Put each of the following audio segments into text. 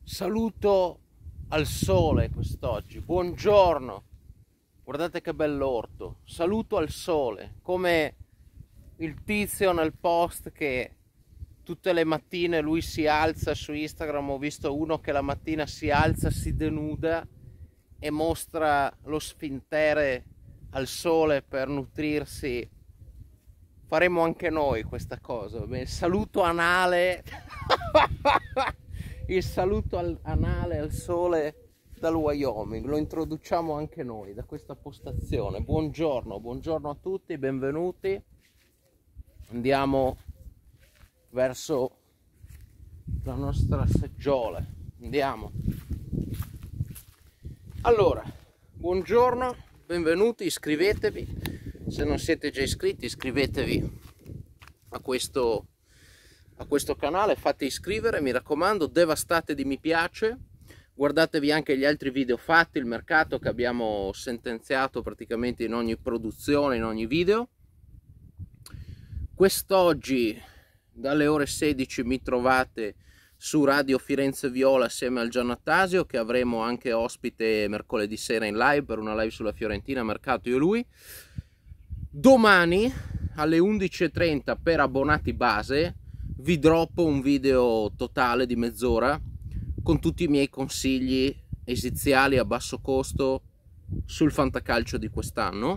Saluto al sole quest'oggi. Buongiorno. Guardate che bell'orto. Saluto al sole, come il tizio nel post che tutte le mattine lui si alza su Instagram. Ho visto uno che la mattina si alza, si denuda e mostra lo sfintere al sole per nutrirsi. Faremo anche noi questa cosa. Bene, saluto anale. Il saluto anale al sole dal Wyoming, lo introduciamo anche noi da questa postazione. Buongiorno, buongiorno a tutti, benvenuti. Andiamo verso la nostra seggiola. Andiamo. Allora, buongiorno, benvenuti, iscrivetevi. Se non siete già iscritti, iscrivetevi a questo canale, fate iscrivere, mi raccomando, devastate di mi piace, guardatevi anche gli altri video fatti, il mercato che abbiamo sentenziato praticamente in ogni produzione, in ogni video. Quest'oggi dalle ore 16 mi trovate su Radio Firenze Viola assieme al Giannattasio, che avremo anche ospite mercoledì sera in live per una live sulla Fiorentina, mercato io e lui. Domani alle 11:30 per abbonati base vi droppo un video totale di mezz'ora con tutti i miei consigli esiziali a basso costo sul fantacalcio di quest'anno.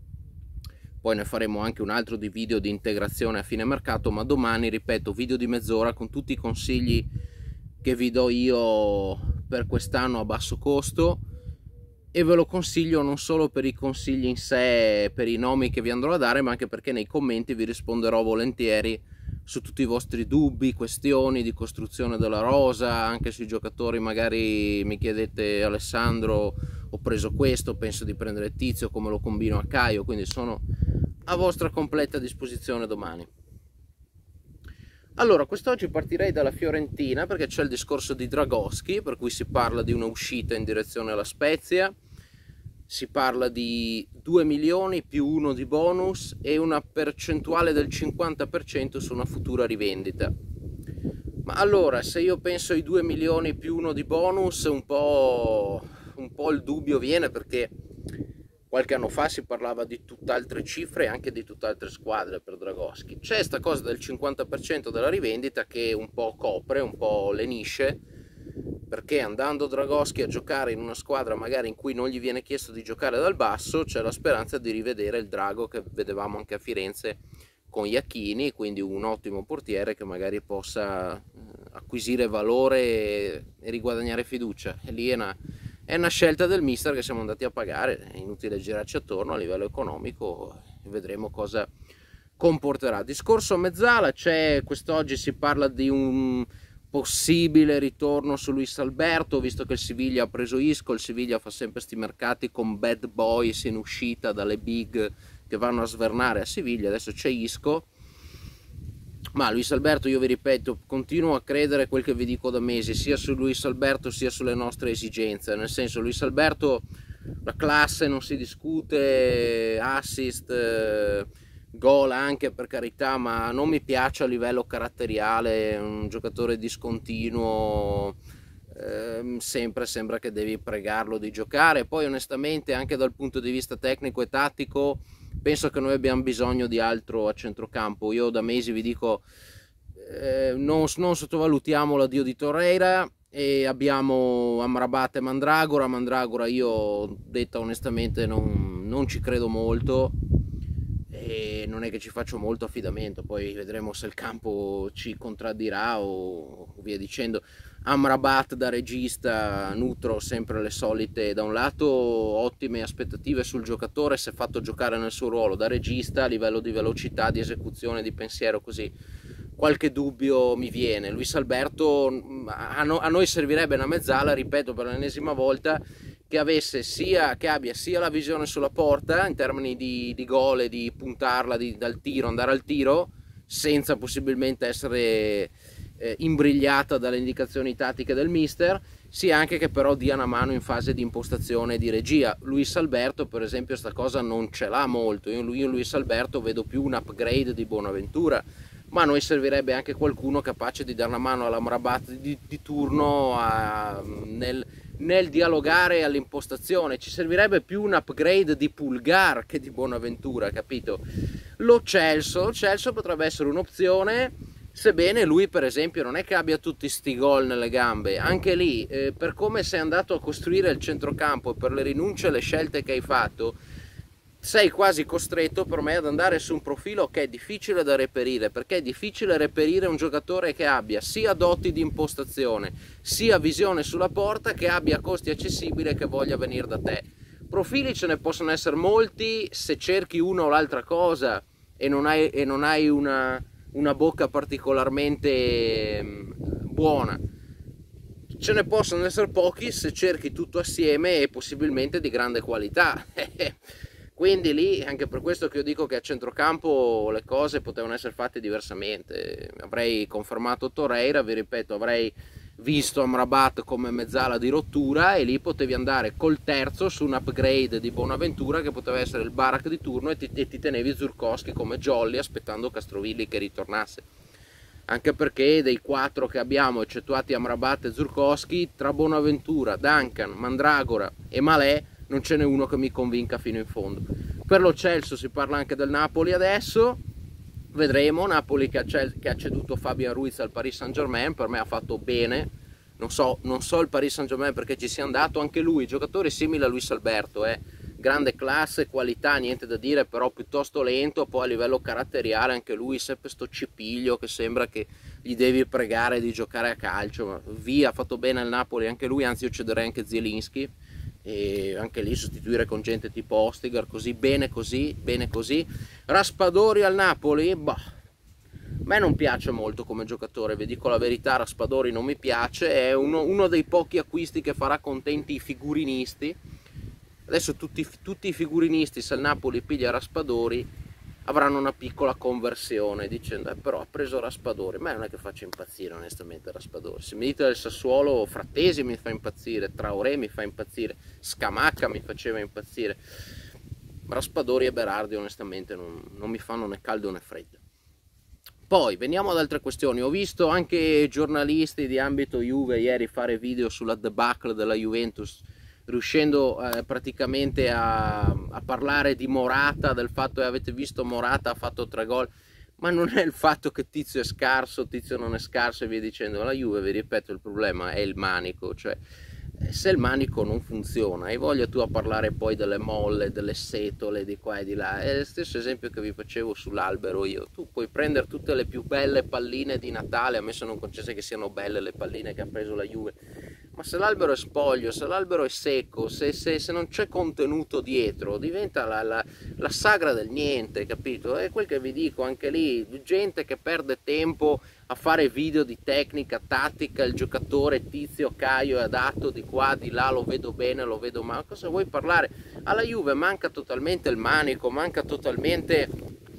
Poi ne faremo anche un altro di video di integrazione a fine mercato, ma domani, ripeto, video di mezz'ora con tutti i consigli che vi do io per quest'anno a basso costo, e ve lo consiglio non solo per i consigli in sé, per i nomi che vi andrò a dare, ma anche perché nei commenti vi risponderò volentieri su tutti i vostri dubbi, questioni di costruzione della rosa, anche sui giocatori. Magari mi chiedete: Alessandro, ho preso questo, penso di prendere Tizio, come lo combino a Caio, quindi sono a vostra completa disposizione domani. Allora, quest'oggi partirei dalla Fiorentina perché c'è il discorso di Dragoschi, per cui si parla di una uscita in direzione alla Spezia, si parla di 2 milioni più 1 di bonus e una percentuale del 50% su una futura rivendita. Ma allora, se io penso ai 2 milioni più 1 di bonus, un po' il dubbio viene, perché qualche anno fa si parlava di tutt'altre cifre e anche di tutt'altre squadre per Dragoschi. C'è sta cosa del 50% della rivendita che un po' copre, un po' lenisce, perché andando Dragoschi a giocare in una squadra magari in cui non gli viene chiesto di giocare dal basso, c'è la speranza di rivedere il Drago che vedevamo anche a Firenze con Iachini, quindi un ottimo portiere che magari possa acquisire valore e riguadagnare fiducia. E lì è una scelta del mister che siamo andati a pagare, è inutile girarci attorno a livello economico, e vedremo cosa comporterà. Discorso a mezzala, quest'oggi si parla di un possibile ritorno su Luis Alberto, visto che il Siviglia ha preso Isco. Il Siviglia fa sempre sti mercati con bad boys in uscita dalle big che vanno a svernare a Siviglia. Adesso c'è Isco, ma Luis Alberto, io vi ripeto, continuo a credere quel che vi dico da mesi, sia su Luis Alberto sia sulle nostre esigenze. Nel senso, Luis Alberto, la classe non si discute, assist, gol anche, per carità, ma non mi piace a livello caratteriale, un giocatore discontinuo, sempre sembra che devi pregarlo di giocare. Poi onestamente anche dal punto di vista tecnico e tattico penso che noi abbiamo bisogno di altro a centrocampo. Io da mesi vi dico, non sottovalutiamo l'addio di Torreira, e abbiamo Amrabat e Mandragora. Io, detta onestamente, non ci credo molto e non è che ci faccio molto affidamento. Poi vedremo se il campo ci contraddirà o via dicendo. Amrabat da regista nutro sempre le solite, da un lato ottime aspettative sul giocatore se fatto giocare nel suo ruolo, da regista a livello di velocità, di esecuzione, di pensiero, così qualche dubbio mi viene. Luis Alberto a noi servirebbe una mezzala, ripeto per l'ennesima volta, che abbia sia la visione sulla porta in termini di gol e di puntarla dal tiro, andare al tiro senza possibilmente essere imbrigliata dalle indicazioni tattiche del mister, sia anche che però dia una mano in fase di impostazione e di regia. Luis Alberto per esempio sta cosa non ce l'ha molto. Io in Luis Alberto vedo più un upgrade di Bonaventura, ma a noi servirebbe anche qualcuno capace di dare una mano all'Amrabat di turno nel dialogare all'impostazione. Ci servirebbe più un upgrade di Pulgar che di Bonaventura, capito? Lo Celso potrebbe essere un'opzione, sebbene lui per esempio non è che abbia tutti sti gol nelle gambe. Anche lì, per come sei andato a costruire il centrocampo e per le rinunce e le scelte che hai fatto, sei quasi costretto per me ad andare su un profilo che è difficile da reperire, perché è difficile reperire un giocatore che abbia sia doti di impostazione, sia visione sulla porta, che abbia costi accessibili e che voglia venire da te. Profili ce ne possono essere molti se cerchi una o l'altra cosa e non hai una bocca particolarmente buona. Ce ne possono essere pochi se cerchi tutto assieme e possibilmente di grande qualità. Quindi lì, anche per questo che io dico che a centrocampo le cose potevano essere fatte diversamente. Avrei confermato Torreira, vi ripeto, avrei visto Amrabat come mezzala di rottura e lì potevi andare col terzo su un upgrade di Bonaventura che poteva essere il Barak di turno e ti tenevi Zurkowski come jolly aspettando Castrovilli che ritornasse. Anche perché dei 4 che abbiamo, eccettuati Amrabat e Zurkowski, tra Bonaventura, Duncan, Mandragora e Malè non ce n'è uno che mi convinca fino in fondo. Per lo Celso si parla anche del Napoli adesso, vedremo. Napoli che ha ceduto Fabian Ruiz al Paris Saint-Germain, per me ha fatto bene. Non so il Paris Saint-Germain perché ci sia andato, anche lui, giocatore simile a Luis Alberto, grande classe, qualità, niente da dire, però piuttosto lento. Poi a livello caratteriale anche lui sempre sto cipiglio che sembra che gli devi pregare di giocare a calcio, ma via, ha fatto bene al Napoli anche lui, anzi io cederei anche Zielinski, e anche lì sostituire con gente tipo Ostigar, così bene così. Raspadori al Napoli, bah, a me non piace molto come giocatore, vi dico la verità. Raspadori non mi piace, è uno dei pochi acquisti che farà contenti i figurinisti. Adesso tutti i figurinisti, se il Napoli piglia Raspadori, avranno una piccola conversione dicendo però ha preso Raspadori. Ma non è che faccia impazzire onestamente Raspadori. Se mi dite del Sassuolo, Frattesi mi fa impazzire, Traoré mi fa impazzire, Scamacca mi faceva impazzire. Raspadori e Berardi onestamente non mi fanno né caldo né freddo. Poi veniamo ad altre questioni. Ho visto anche giornalisti di ambito Juve ieri fare video sulla debacle della Juventus, riuscendo praticamente a parlare di Morata, del fatto che avete visto Morata ha fatto 3 gol, ma non è il fatto che Tizio è scarso, Tizio non è scarso e via dicendo. La Juve, vi ripeto, il problema è il manico, cioè se il manico non funziona, hai voglia tu a parlare poi delle molle, delle setole di qua e di là. È lo stesso esempio che vi facevo sull'albero io. Tu puoi prendere tutte le più belle palline di Natale, a me sono concesse che siano belle le palline che ha preso la Juve, ma se l'albero è spoglio, se l'albero è secco, se non c'è contenuto dietro, diventa la sagra del niente, capito? È quel che vi dico, anche lì, gente che perde tempo a fare video di tecnica, tattica, il giocatore Tizio, Caio è adatto di qua, di là, lo vedo bene, lo vedo male. Cosa vuoi parlare? Alla Juve manca totalmente il manico, manca totalmente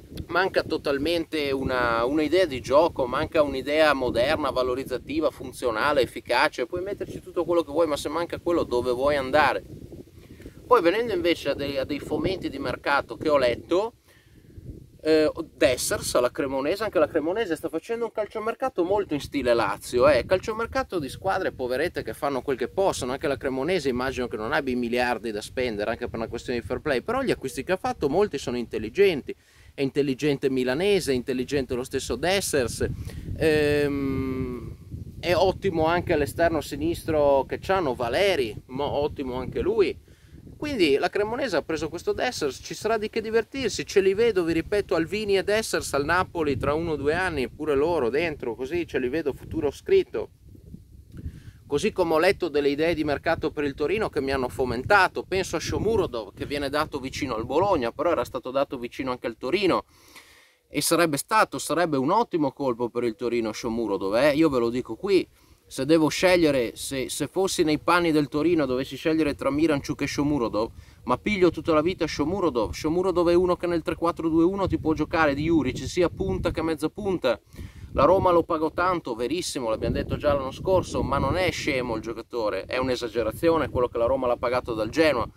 un'idea di gioco, manca un'idea moderna, valorizzativa, funzionale, efficace. Puoi metterci tutto quello che vuoi, ma se manca quello, dove vuoi andare? Poi venendo invece a dei fomenti di mercato che ho letto, Dessers alla Cremonese, anche la Cremonese sta facendo un calciomercato molto in stile Lazio, calciomercato di squadre poverette che fanno quel che possono. Anche la Cremonese immagino che non abbia i miliardi da spendere anche per una questione di fair play, però gli acquisti che ha fatto molti sono intelligenti. È intelligente Milanese, è intelligente lo stesso Dessers, è ottimo anche all'esterno sinistro che c'hanno Valeri, ottimo anche lui. Quindi la Cremonese ha preso questo Dessers, ci sarà di che divertirsi, ce li vedo, vi ripeto, Alvini e Dessers al Napoli tra 1 o 2 anni, pure loro dentro, così ce li vedo futuro scritto. Così come ho letto delle idee di mercato per il Torino che mi hanno fomentato. Penso a Shomurodov, che viene dato vicino al Bologna, però era stato dato vicino anche al Torino e sarebbe un ottimo colpo per il Torino Shomurodov, io ve lo dico qui. Se devo scegliere, se fossi nei panni del Torino, dovessi scegliere tra Miranchuk e Shomurodov, ma piglio tutta la vita Shomurodov. Shomurodov è uno che nel 3-4-2-1 ti può giocare di Juric, sia punta che mezza punta. La Roma lo pagò tanto, verissimo, l'abbiamo detto già l'anno scorso, ma non è scemo il giocatore, è un'esagerazione quello che la Roma l'ha pagato dal Genoa.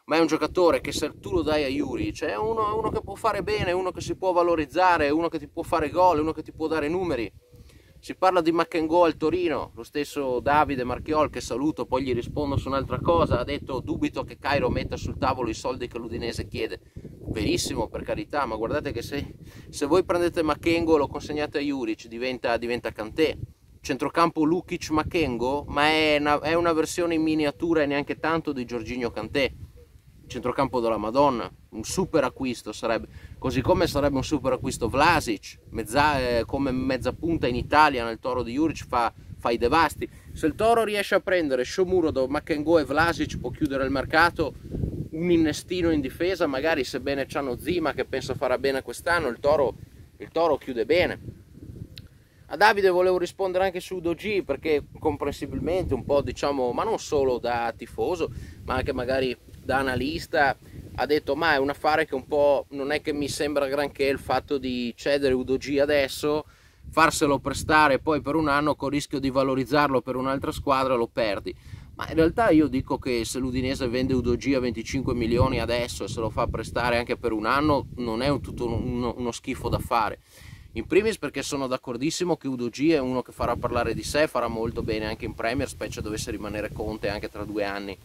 ma è un giocatore che se tu lo dai a Juric è uno che può fare bene, uno che si può valorizzare, uno che ti può fare gol, uno che ti può dare numeri. Si parla di Makengo al Torino, lo stesso Davide Marchiol, che saluto, poi gli rispondo su un'altra cosa, ha detto dubito che Cairo metta sul tavolo i soldi che l'Udinese chiede. Verissimo, per carità, ma guardate che se voi prendete Makengo e lo consegnate a Juric diventa Kanté. Centrocampo Lukic Makengo, ma è una versione in miniatura e neanche tanto di Jorginho Kanté. Centrocampo della Madonna, un super acquisto sarebbe, così come sarebbe un super acquisto Vlasic, come mezza punta in Italia nel Toro di Juric fa i devasti. Se il Toro riesce a prendere Shomurodov, Makengo e Vlasic può chiudere il mercato, un innestino in difesa, magari sebbene c'hanno Zima che penso farà bene quest'anno, il Toro chiude bene. A Davide volevo rispondere anche su Udogie, perché comprensibilmente un po', diciamo, ma non solo da tifoso, ma anche magari da analista, ha detto ma è un affare che un po' non è che mi sembra granché il fatto di cedere Udogie adesso, farselo prestare poi per un anno con rischio di valorizzarlo per un'altra squadra, lo perdi. Ma in realtà io dico che se l'Udinese vende Udogie a 25 milioni adesso e se lo fa prestare anche per un anno non è uno schifo da fare. In primis perché sono d'accordissimo che Udogie è uno che farà parlare di sé, farà molto bene anche in Premier, specie dovesse rimanere Conte anche tra 2 anni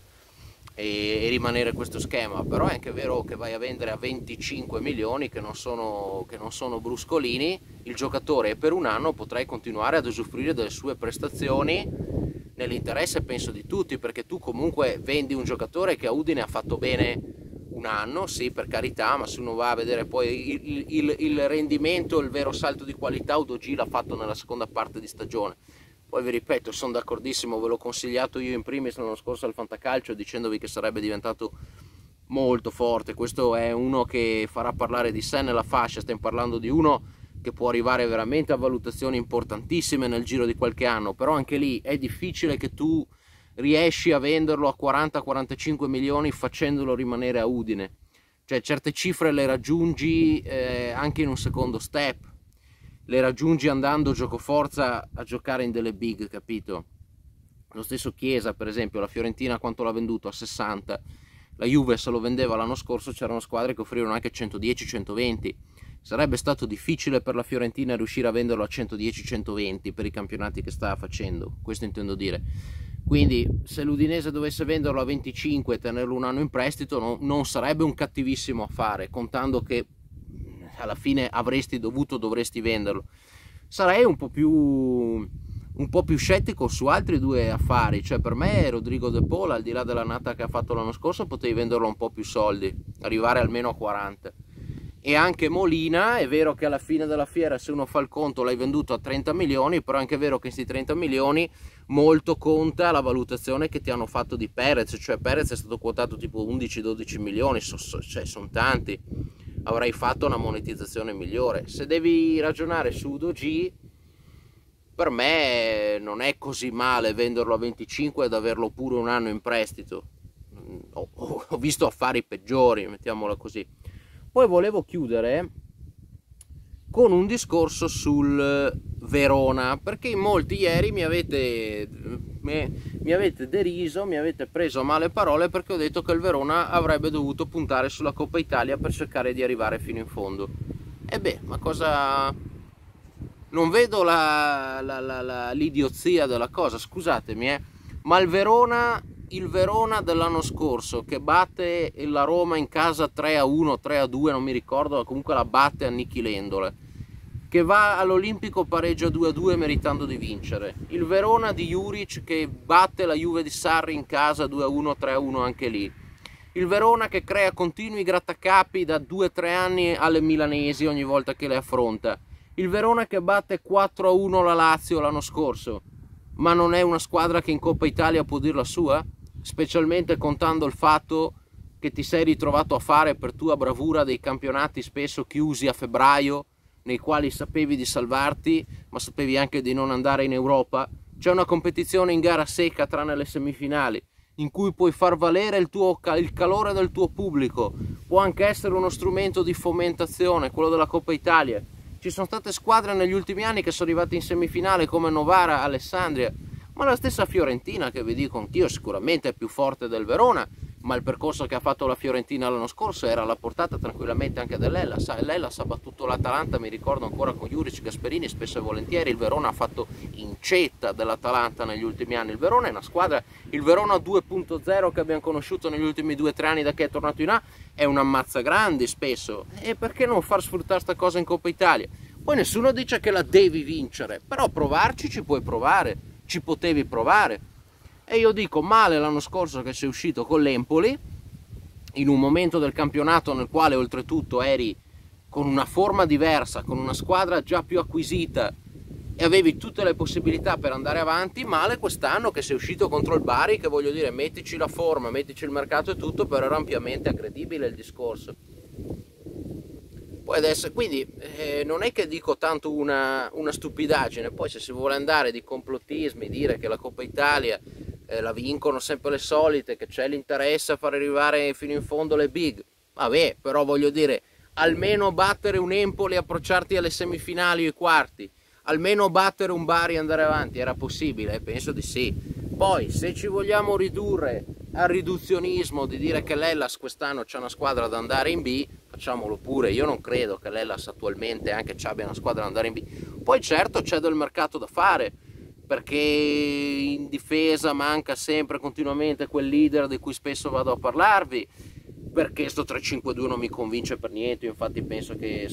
e rimanere questo schema. Però è anche vero che vai a vendere a 25 milioni che non sono bruscolini il giocatore, e per un anno potrai continuare ad usufruire delle sue prestazioni nell'interesse penso di tutti, perché tu comunque vendi un giocatore che a Udine ha fatto bene un anno, sì, per carità, ma se uno va a vedere poi il rendimento, il vero salto di qualità, Udogie l'ha fatto nella seconda parte di stagione. Poi vi ripeto, sono d'accordissimo, ve l'ho consigliato io in primis l'anno scorso al Fantacalcio dicendovi che sarebbe diventato molto forte. Questo è uno che farà parlare di sé nella fascia, stiamo parlando di uno che può arrivare veramente a valutazioni importantissime nel giro di qualche anno, però anche lì è difficile che tu riesci a venderlo a 40-45 milioni facendolo rimanere a Udine. Cioè certe cifre le raggiungi anche in un secondo step, le raggiungi andando giocoforza a giocare in delle big, capito? Lo stesso Chiesa per esempio, la Fiorentina quanto l'ha venduto? A 60, la Juve se lo vendeva l'anno scorso c'erano squadre che offrivano anche 110-120. Sarebbe stato difficile per la Fiorentina riuscire a venderlo a 110-120 per i campionati che sta facendo, questo intendo dire. Quindi se l'Udinese dovesse venderlo a 25 e tenerlo un anno in prestito non sarebbe un cattivissimo affare, contando che alla fine dovresti venderlo. Sarei un po' più scettico su altri 2 affari, cioè per me Rodrigo De Paul, al di là dell'annata che ha fatto l'anno scorso, potevi venderlo a un po' più soldi, arrivare almeno a 40. E anche Molina, è vero che alla fine della fiera se uno fa il conto l'hai venduto a 30 milioni, però è anche vero che in questi 30 milioni molto conta la valutazione che ti hanno fatto di Perez, cioè Perez è stato quotato tipo 11-12 milioni, cioè sono tanti, avrai fatto una monetizzazione migliore. Se devi ragionare su Udogie, per me non è così male venderlo a 25 ed averlo pure un anno in prestito. Ho visto affari peggiori, mettiamola così. Poi volevo chiudere con un discorso sul Verona, perché in molti ieri mi avete deriso, mi avete preso a male parole perché ho detto che il Verona avrebbe dovuto puntare sulla Coppa Italia per cercare di arrivare fino in fondo. E beh, ma cosa... non vedo l'idiozia della cosa, scusatemi, ma il Verona dell'anno scorso che batte la Roma in casa 3-1, 3-2, non mi ricordo, comunque la batte annichilendola, che va all'Olimpico pareggia 2-2 meritando di vincere, il Verona di Juric che batte la Juve di Sarri in casa 2-1, 3-1 anche lì, il Verona che crea continui grattacapi da 2-3 anni alle milanesi ogni volta che le affronta, il Verona che batte 4-1 la Lazio l'anno scorso, ma non è una squadra che in Coppa Italia può dir la sua? Specialmente contando il fatto che ti sei ritrovato a fare per tua bravura dei campionati spesso chiusi a febbraio, nei quali sapevi di salvarti, ma sapevi anche di non andare in Europa. C'è una competizione in gara secca tranne le semifinali, in cui puoi far valere il calore del tuo pubblico, può anche essere uno strumento di fomentazione, quello della Coppa Italia. Ci sono state squadre negli ultimi anni che sono arrivate in semifinale come Novara, Alessandria, ma la stessa Fiorentina, che vi dico anch'io sicuramente è più forte del Verona, ma il percorso che ha fatto la Fiorentina l'anno scorso era alla portata tranquillamente anche dell'Hellas. L'Hellas ha battuto l'Atalanta, mi ricordo ancora con Juric, Gasperini, spesso e volentieri. Il Verona ha fatto incetta dell'Atalanta negli ultimi anni. Il Verona è una squadra, il Verona 2.0 che abbiamo conosciuto negli ultimi 2 o 3 anni da che è tornato in A, è un ammazzagrandi spesso, e perché non far sfruttare sta cosa in Coppa Italia? Poi nessuno dice che la devi vincere, però provarci ci puoi provare, ci potevi provare. E io dico, male l'anno scorso che sei uscito con l'Empoli, in un momento del campionato nel quale oltretutto eri con una forma diversa, con una squadra già più acquisita e avevi tutte le possibilità per andare avanti. Male quest'anno che sei uscito contro il Bari, che voglio dire, mettici la forma, mettici il mercato e tutto, però era ampiamente aggredibile il discorso. Poi adesso, quindi non è che dico tanto una stupidaggine. Poi se si vuole andare di complottismi, dire che la Coppa Italia la vincono sempre le solite, che c'è l'interesse a far arrivare fino in fondo le big, vabbè, però voglio dire, almeno battere un Empoli e approcciarti alle semifinali o ai quarti, almeno battere un Bari e andare avanti, era possibile? Penso di sì. Poi se ci vogliamo ridurre al riduzionismo di dire che l'Hellas quest'anno c'è una squadra da andare in B, facciamolo pure. Io non credo che l'Hellas attualmente anche ci abbia una squadra da andare in B. Poi certo c'è del mercato da fare, perché in difesa manca sempre continuamente quel leader di cui spesso vado a parlarvi, perché sto 3-5-2 non mi convince per niente. Io infatti penso che,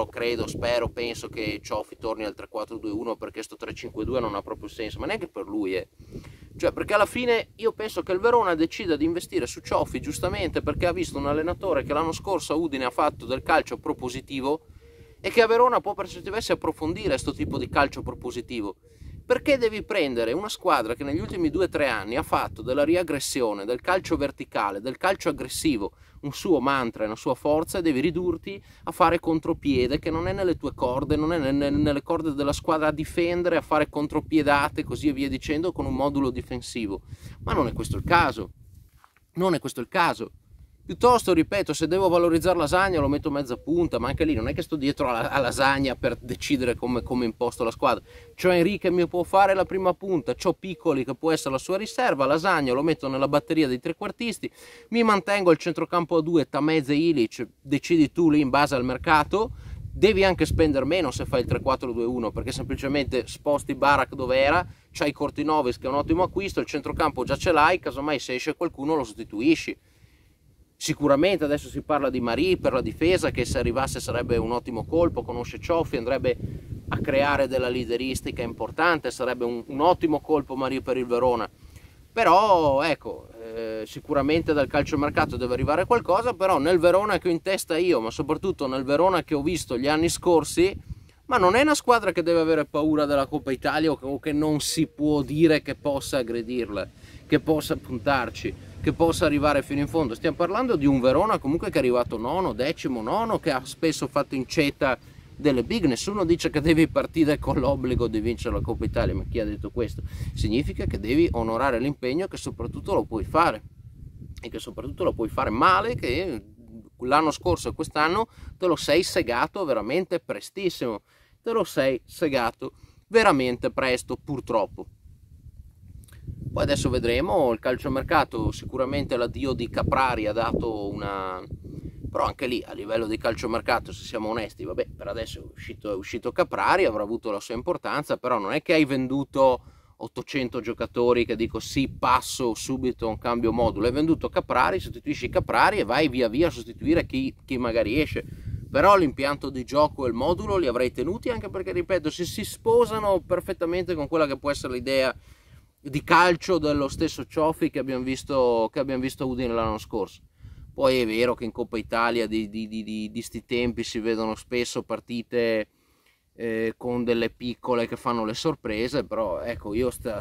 penso che Cioffi torni al 3-4-2-1, perché sto 3-5-2 non ha proprio senso, ma neanche per lui, cioè, perché alla fine io penso che il Verona decida di investire su Cioffi giustamente perché ha visto un allenatore che l'anno scorso a Udine ha fatto del calcio propositivo e che a Verona può per certi versi approfondire questo tipo di calcio propositivo. Perché devi prendere una squadra che negli ultimi 2 o 3 anni ha fatto della riaggressione, del calcio verticale, del calcio aggressivo un suo mantra, una sua forza, e devi ridurti a fare contropiede, che non è nelle tue corde, non è nelle corde della squadra, a difendere, a fare contropiedate, così e via dicendo, con un modulo difensivo. Ma non è questo il caso. Non è questo il caso. Piuttosto, ripeto, se devo valorizzare Lasagna lo metto mezza punta, ma anche lì non è che sto dietro a Lasagna per decidere come imposto la squadra. C'ho Henry che mi può fare la prima punta, c'ho Piccoli che può essere la sua riserva, Lasagna lo metto nella batteria dei trequartisti, mi mantengo al centrocampo a 2, Tameze e Ilic, decidi tu lì in base al mercato. Devi anche spendere meno se fai il 3-4-2-1, perché semplicemente sposti Barak dove era, c'hai Cortinovis che è un ottimo acquisto, il centrocampo già ce l'hai, casomai se esce qualcuno lo sostituisci. Sicuramente adesso si parla di Marie per la difesa, che se arrivasse sarebbe un ottimo colpo, conosce Cioffi, andrebbe a creare della lideristica importante, sarebbe un ottimo colpo Marie per il Verona. Però ecco, sicuramente dal calciomercato deve arrivare qualcosa, però nel Verona che ho in testa io, ma soprattutto nel Verona che ho visto gli anni scorsi, ma non è una squadra che deve avere paura della Coppa Italia o che non si può dire che possa aggredirla, che possa puntarci, che possa arrivare fino in fondo. Stiamo parlando di un Verona comunque che è arrivato nono, decimo, nono, che ha spesso fatto incetta delle big. Nessuno dice che devi partire con l'obbligo di vincere la Coppa Italia, ma chi ha detto questo? Significa che devi onorare l'impegno, che soprattutto lo puoi fare, e che soprattutto lo puoi fare male, che l'anno scorso e quest'anno te lo sei segato veramente prestissimo, te lo sei segato veramente presto, purtroppo. Poi adesso vedremo, il calciomercato sicuramente l'addio di Caprari ha dato una... però anche lì a livello di calciomercato, se siamo onesti, vabbè, per adesso è uscito Caprari, avrà avuto la sua importanza, però non è che hai venduto 800 giocatori che dico sì, passo subito a un cambio modulo. Hai venduto Caprari, sostituisci Caprari e vai via via a sostituire chi magari esce. Però l'impianto di gioco e il modulo li avrei tenuti, anche perché, ripeto, si sposano perfettamente con quella che può essere l'idea di calcio dello stesso Cioffi che abbiamo visto a Udine l'anno scorso. Poi è vero che in Coppa Italia di sti tempi si vedono spesso partite con delle piccole che fanno le sorprese, però ecco, io sta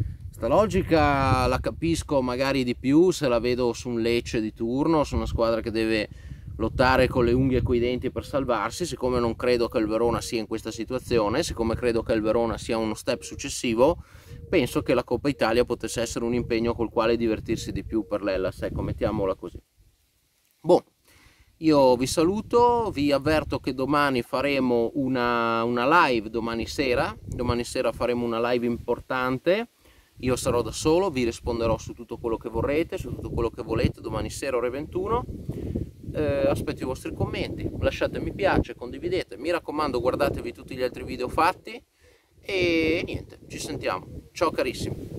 logica la capisco magari di più se la vedo su un Lecce di turno, su una squadra che deve lottare con le unghie e coi denti per salvarsi. Siccome non credo che il Verona sia in questa situazione, siccome credo che il Verona sia uno step successivo, penso che la Coppa Italia potesse essere un impegno col quale divertirsi di più per l'Hellas, ecco, mettiamola così. Boh, io vi saluto, vi avverto che domani faremo una live, domani sera faremo una live importante, Io sarò da solo, vi risponderò su tutto quello che vorrete, su tutto quello che volete domani sera ore 21. Aspetto i vostri commenti, lasciate mi piace, condividete, mi raccomando guardatevi tutti gli altri video fatti e niente, ci sentiamo, ciao carissimi.